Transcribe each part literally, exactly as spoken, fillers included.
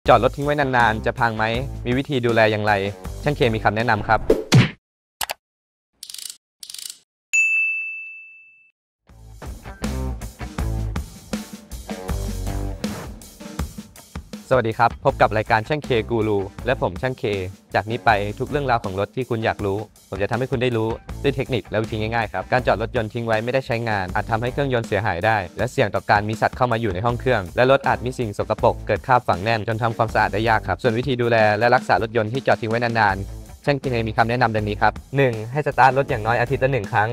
จอดรถทิ้งไว้นานๆจะพังไหมมีวิธีดูแลอย่างไรช่างเคมีคำแนะนำครับสวัสดีครับพบกับรายการช่างเคกูรูและผมช่างเคจากนี้ไปทุกเรื่องราวของรถที่คุณอยากรู้ผมจะทำให้คุณได้รู้ด้วยเทคนิคและวิธีง่ายๆครับการจอดรถยนต์ทิ้งไว้ไม่ได้ใช้งานอาจทำให้เครื่องยนต์เสียหายได้และเสี่ยงต่อการมีสัตว์เข้ามาอยู่ในห้องเครื่องและรถอาจมีสิ่งสกปรกเกิดคราบฝังแน่นจนทำความสะอาดได้ยากครับส่วนวิธีดูแลและรักษารถยนต์ที่จอดทิ้งไว้นานๆช่างเคมีคำแนะนำดังนี้ครับ หนึ่ง. ให้สตาร์ทรถอย่างน้อยอาทิตย์ละหนึ่งครั้ง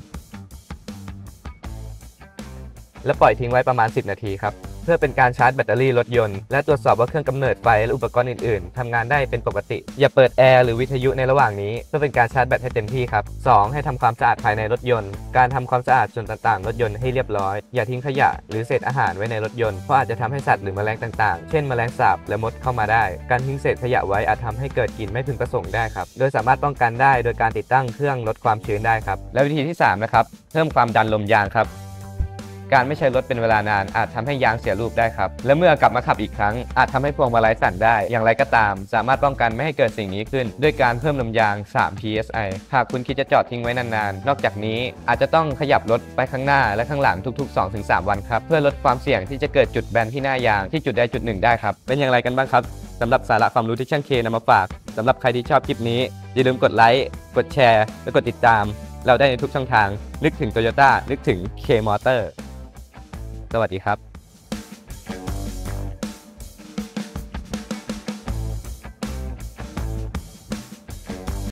และปล่อยทิ้งไว้ประมาณสิบนาทีครับเพื่อเป็นการชาร์จแบตเตอรี่รถยนต์และตรวจสอบว่าเครื่องกำเนิดไฟและอุปกรณ์อื่นๆทำงานได้เป็นปกติอย่าเปิดแอร์หรือวิทยุในระหว่างนี้เพื่อเป็นการชาร์จแบตให้เต็มที่ครับ สอง. ให้ทำความสะอาดภายในรถยนต์การทำความสะอาดส่วนต่างๆรถยนต์ให้เรียบร้อยอย่าทิ้งขยะหรือเศษอาหารไว้ในรถยนต์เพราะอาจจะทำให้สัตว์หรือแมลงต่างๆเช่นแมลงสาบและมดเข้ามาได้การทิ้งเศษขยะไว้อาจทำให้เกิดกลิ่นไม่พึงประสงค์ได้ครับโดยสามารถป้องกันได้โดยการติดตั้งเครื่องลดความชื้นได้ครับและวิธีที่สามนะครับเพิ่มความดันลมยางครับการไม่ใช้รถเป็นเวลานานอาจทำให้ยางเสียรูปได้ครับและเมื่อกลับมาขับอีกครั้งอาจทำให้พวงมาลัยสั่นได้อย่างไรก็ตามสามารถป้องกันไม่ให้เกิดสิ่งนี้ขึ้นด้วยการเพิ่มลมยาง สาม พี เอส ไอ หากคุณคิดจะจอดทิ้งไว้นานๆนอกจากนี้อาจจะต้องขยับรถไปข้างหน้าและข้างหลังทุกๆ สองถึงสาม วันครับเพื่อลดความเสี่ยงที่จะเกิดจุดแบนที่หน้ายางที่จุดใดจุดหนึ่งได้ครับเป็นอย่างไรกันบ้างครับสำหรับสาระความรู้ที่ช่างเคนำมาฝากสำหรับใครที่ชอบคลิปนี้อย่าลืมกดไลค์กดแชร์และกดติดตามเราได้ในทุกช่องทางนึกถึง Toyota นึกถึง K Motor สวัสดีครับ